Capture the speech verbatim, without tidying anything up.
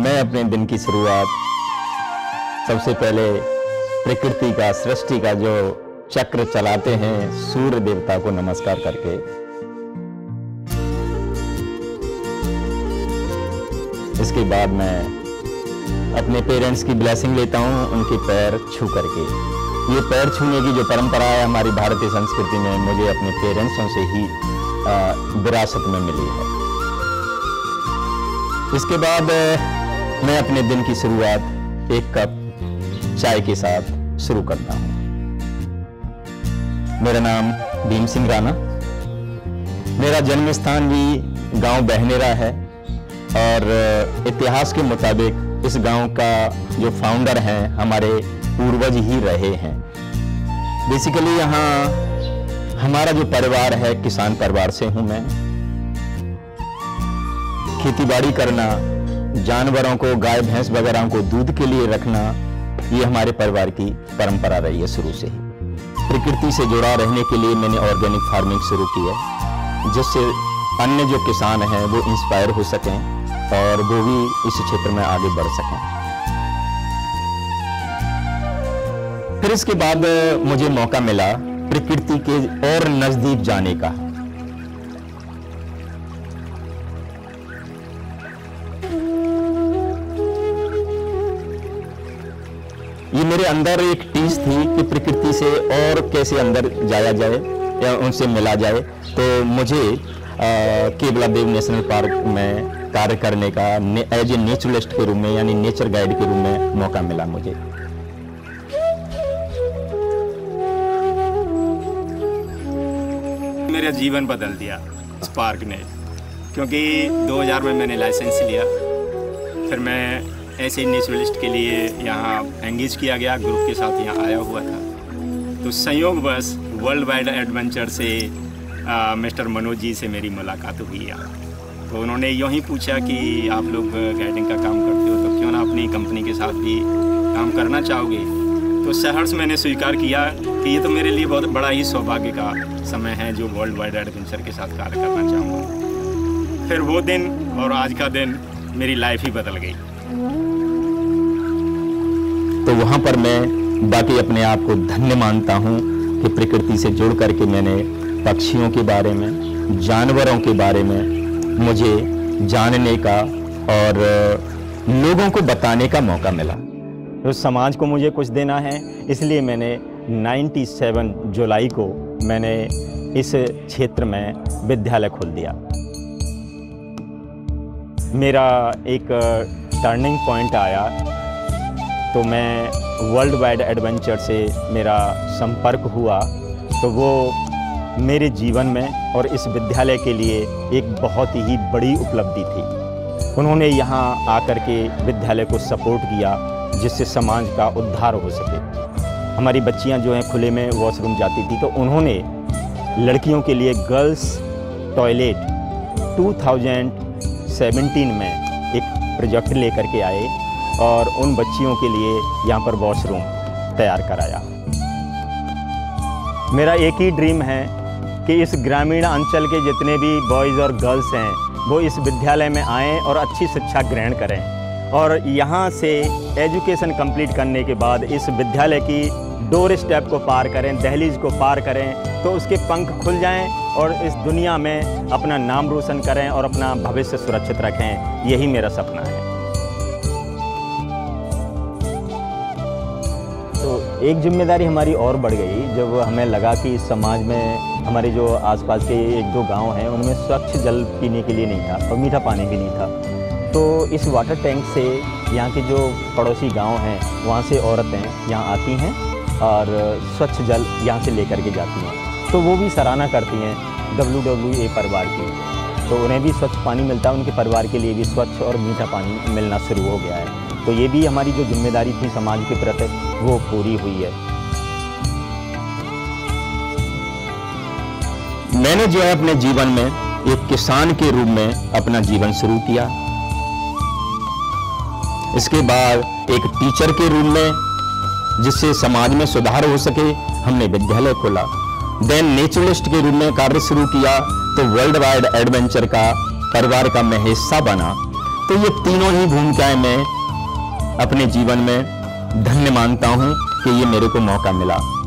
मैं अपने दिन की शुरुआत सबसे पहले प्रकृति का, सृष्टि का जो चक्र चलाते हैं सूर्य देवता को नमस्कार करके, इसके बाद मैं अपने पेरेंट्स की ब्लेसिंग लेता हूँ, उनके पैर छू करके। ये पैर छूने की जो परंपरा है हमारी भारतीय संस्कृति में, मुझे अपने पेरेंट्सों से ही विरासत में मिली है। इसके बाद मैं अपने दिन की शुरुआत एक कप चाय के साथ शुरू करता हूँ। मेरा नाम भीम सिंह राणा, मेरा जन्म स्थान भी गांव बहनेरा है और इतिहास के मुताबिक इस गांव का जो फाउंडर हैं हमारे पूर्वज ही रहे हैं। बेसिकली यहाँ हमारा जो परिवार है किसान परिवार से हूँ मैं। खेतीबाड़ी करना, जानवरों को, गाय भैंस वगैरह को दूध के लिए रखना, ये हमारे परिवार की परंपरा रही है शुरू से ही। प्रकृति से जुड़ा रहने के लिए मैंने ऑर्गेनिक फार्मिंग शुरू की है, जिससे अन्य जो किसान हैं वो इंस्पायर हो सकें और वो भी इस क्षेत्र में आगे बढ़ सकें। फिर इसके बाद मुझे मौका मिला प्रकृति के और नजदीक जाने का। ये मेरे अंदर एक टीस थी कि प्रकृति से और कैसे अंदर जाया जाए या उनसे मिला जाए। तो मुझे केवला देव नेशनल पार्क में कार्य करने का एज ए नेचुरलिस्ट के रूप में, यानी नेचर गाइड के रूप में मौका मिला मुझे। मेरा जीवन बदल दिया इस पार्क ने, क्योंकि दो हज़ार में मैंने लाइसेंस लिया। फिर मैं ऐसे नेचुरलिस्ट के लिए यहाँ एंगेज किया गया, ग्रुप के साथ यहाँ आया हुआ था। तो संयोग बस वर्ल्ड वाइड एडवेंचर से आ, मिस्टर मनोज जी से मेरी मुलाकात हुई यहाँ। तो उन्होंने यूँ ही पूछा कि आप लोग गाइडिंग का काम करते हो तो क्यों ना अपनी कंपनी के साथ भी काम करना चाहोगे। तो सहर्ष मैंने स्वीकार किया कि ये तो मेरे लिए बहुत बड़ा ही सौभाग्य का समय है जो वर्ल्ड वाइड एडवेंचर के साथ कार्य करना चाहूँगा। फिर वो दिन और आज का दिन मेरी लाइफ ही बदल गई। तो वहाँ पर मैं बाकी अपने आप को धन्य मानता हूँ कि प्रकृति से जुड़ करके मैंने पक्षियों के बारे में, जानवरों के बारे में मुझे जानने का और लोगों को बताने का मौका मिला। तो समाज को मुझे कुछ देना है, इसलिए मैंने सत्तानवे जुलाई को मैंने इस क्षेत्र में विद्यालय खोल दिया। मेरा एक टर्निंग पॉइंट आया तो मैं वर्ल्ड वाइड एडवेंचर से मेरा संपर्क हुआ। तो वो मेरे जीवन में और इस विद्यालय के लिए एक बहुत ही बड़ी उपलब्धि थी। उन्होंने यहाँ आकर के विद्यालय को सपोर्ट किया जिससे समाज का उद्धार हो सके। हमारी बच्चियाँ जो हैं खुले में वॉशरूम जाती थी, तो उन्होंने लड़कियों के लिए गर्ल्स टॉयलेट दो हज़ार सत्रह में एक प्रोजेक्ट लेकर के आए और उन बच्चियों के लिए यहाँ पर वॉशरूम तैयार कराया। मेरा एक ही ड्रीम है कि इस ग्रामीण अंचल के जितने भी बॉयज़ और गर्ल्स हैं वो इस विद्यालय में आएँ और अच्छी शिक्षा ग्रहण करें और यहाँ से एजुकेशन कंप्लीट करने के बाद इस विद्यालय की डोर स्टेप को पार करें, दहलीज को पार करें, तो उसके पंख खुल जाएं और इस दुनिया में अपना नाम रोशन करें और अपना भविष्य सुरक्षित रखें। यही मेरा सपना है। तो एक जिम्मेदारी हमारी और बढ़ गई जब हमें लगा कि समाज में हमारे जो आसपास के एक दो गांव हैं उनमें स्वच्छ जल पीने के लिए नहीं था और मीठा पानी भी नहीं था। तो इस वाटर टैंक से यहाँ के जो पड़ोसी गांव हैं वहाँ से औरतें यहाँ आती हैं और स्वच्छ जल यहाँ से लेकर के जाती हैं। तो वो भी सराहना करती हैं डब्ल्यू डब्ल्यू ए परिवार की, तो उन्हें भी स्वच्छ पानी मिलता है, उनके परिवार के लिए भी स्वच्छ और मीठा पानी मिलना शुरू हो गया है। तो ये भी हमारी जो जिम्मेदारी थी समाज के प्रति वो पूरी हुई है। मैंने जो है अपने जीवन में एक किसान के रूप में अपना जीवन शुरू किया। इसके बाद एक टीचर के रूप में, जिससे समाज में सुधार हो सके, हमने विद्यालय खोला। देन नेचुरलिस्ट के रूप में कार्य शुरू किया तो वर्ल्ड वाइड एडवेंचर का परिवार का मैं हिस्सा बना। तो ये तीनों ही भूमिकाएं मैं अपने जीवन में धन्य मानता हूं कि ये मेरे को मौका मिला।